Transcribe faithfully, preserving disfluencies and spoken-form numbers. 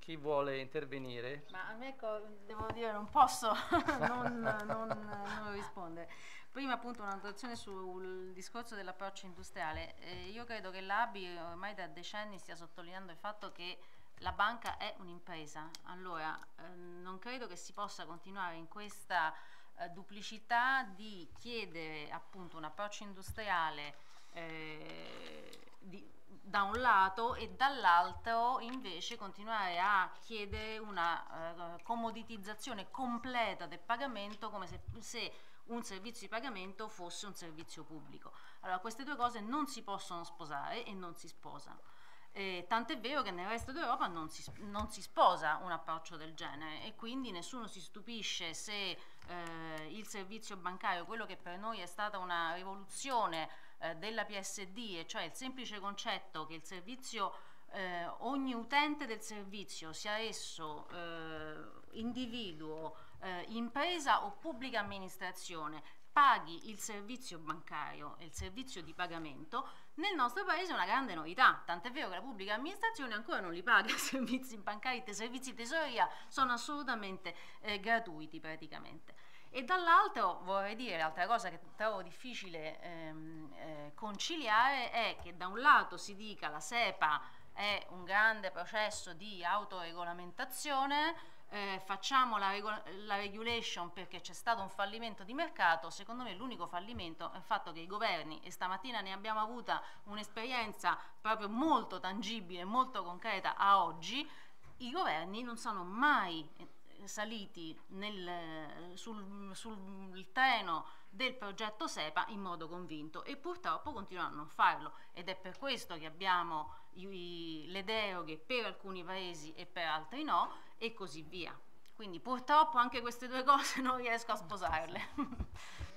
chi vuole intervenire? Ma ecco, devo dire, non posso non, non, non rispondere. Prima appunto una notazione sul discorso dell'approccio industriale. Eh, io credo che l'A B I ormai da decenni stia sottolineando il fatto che la banca è un'impresa. Allora, eh, non credo che si possa continuare in questa eh, duplicità di chiedere appunto un approccio industriale eh, di, da un lato e dall'altro invece continuare a chiedere una eh, commoditizzazione completa del pagamento come se, se un servizio di pagamento fosse un servizio pubblico. Allora queste due cose non si possono sposare e non si sposano. Eh, tant'è vero che nel resto d'Europa non si, non si sposa un approccio del genere e quindi nessuno si stupisce se eh, il servizio bancario, quello che per noi è stata una rivoluzione eh, della P S D, e cioè il semplice concetto che il servizio, eh, ogni utente del servizio, sia esso eh, individuo, eh, impresa o pubblica amministrazione, paghi il servizio bancario e il servizio di pagamento, nel nostro paese è una grande novità, tant'è vero che la pubblica amministrazione ancora non li paga servizi bancari, i servizi di tesoreria sono assolutamente eh, gratuiti praticamente. E dall'altro vorrei dire, l'altra cosa che trovo difficile ehm, eh, conciliare è che da un lato si dica la SEPA è un grande processo di autoregolamentazione, eh, facciamo la, la regulation perché c'è stato un fallimento di mercato. Secondo me l'unico fallimento è il fatto che i governi, e stamattina ne abbiamo avuta un'esperienza proprio molto tangibile, molto concreta a oggi, i governi non sono mai saliti nel, sul, sul treno del progetto SEPA in modo convinto e purtroppo continuano a non farlo, ed è per questo che abbiamo i, le deroghe per alcuni paesi e per altri no e così via. Quindi purtroppo anche queste due cose non riesco a sposarle.